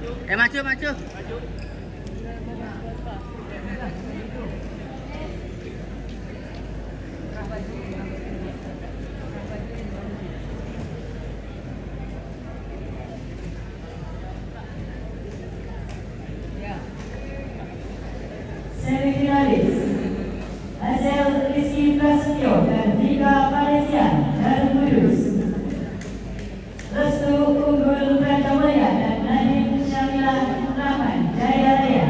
Maju, maju. Semifinalis hasil Rizky Prasetyo dan Vika Malaysia dari Kudus, Restu Unggul Pratawaya dan Nadim Syamilah Rahman Jaya Raya.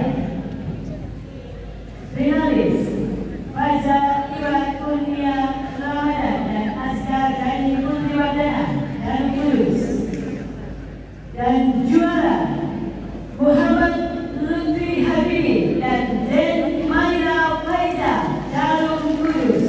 Finalis Faza Iwan Kurnia Ramadan dan Askar Gani Putriwardana dari Kudus. Dan juara Muhammad Lutfi Habibi dan Den Maira Faiza Darul Kudus.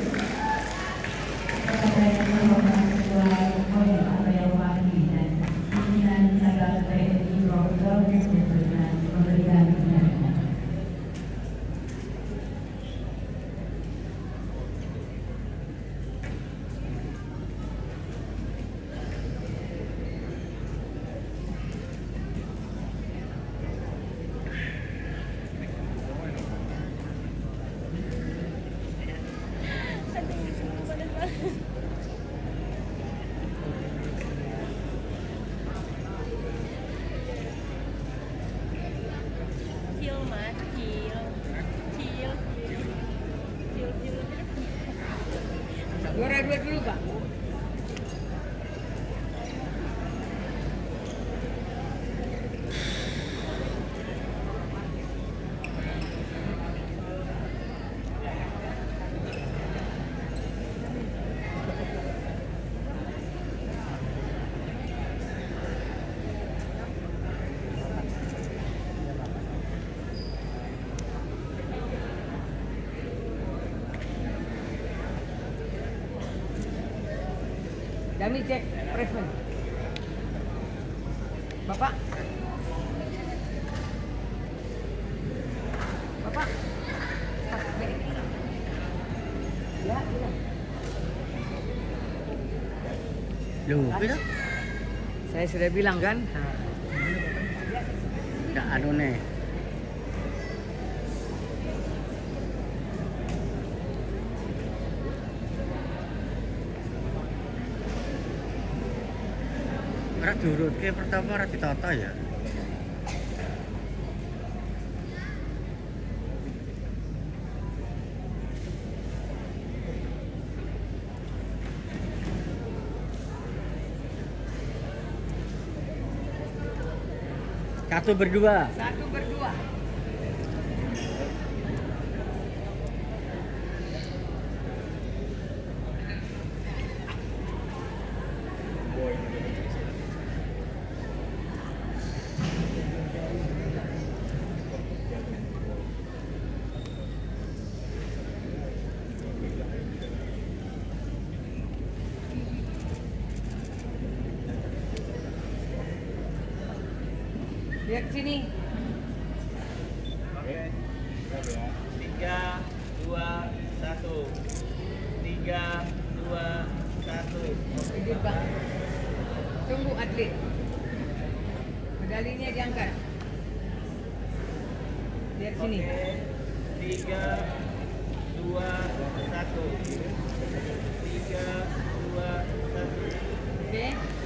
Juara 2 dulu, Pak. Kami cek freshman. Bapak. Bapak. Ya, bilang. Loh, itu? Saya sudah bilang kan. Nggak anu nih. Ora diurutke pertama ora ditata ya. Satu berdua. Satu berdua. Lihat sini. Oke. 3, 2, 1. 3, 2, 1. Hidup, Bang. Tunggu atlet. Medalinya diangkat. Lihat sini. Oke. 3, 2, 1. 3, 2, 1. Oke.